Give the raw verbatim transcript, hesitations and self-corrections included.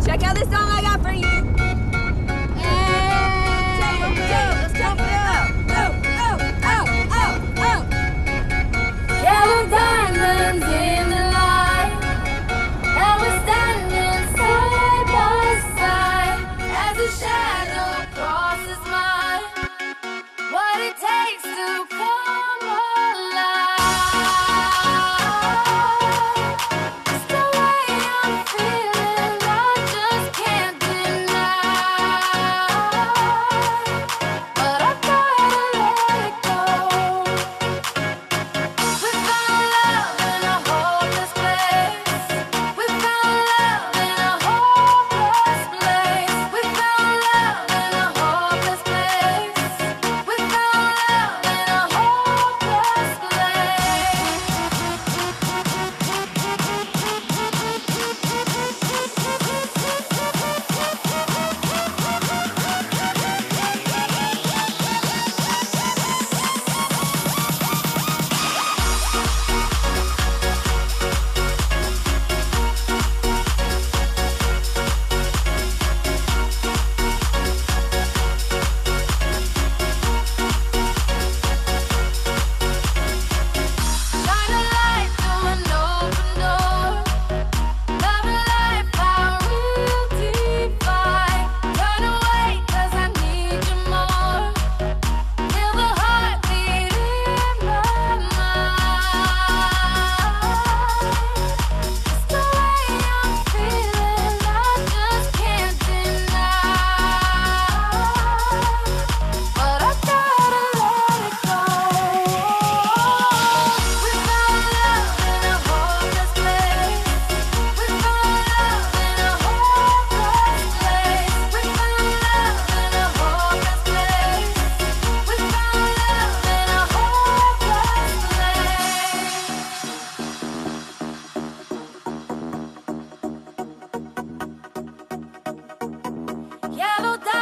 Check out this song I got for you. Hey, let's jump it up. Oh, oh, oh, oh, oh. Yellow diamonds in the light, and we're standing side by side as the shadow crosses mine. What it takes to come alive. It's the way I'm feeling, I just can't deny. But I gotta let it go. We found love in a hopeless place. We found love in a hopeless place. We found love in a hopeless place. We found love in a hopeless place. Shine a light through an open door. Love and life, our real divide. Turn away, 'cause I need you more. Feel the heartbeat in my mind. It's the way I'm feeling, I just can't deny. But I gotta let it go. We found love in a hopeless place. We found love in a hopeless place. We found love in a hopeless place. We found love in a hopeless place. Yellow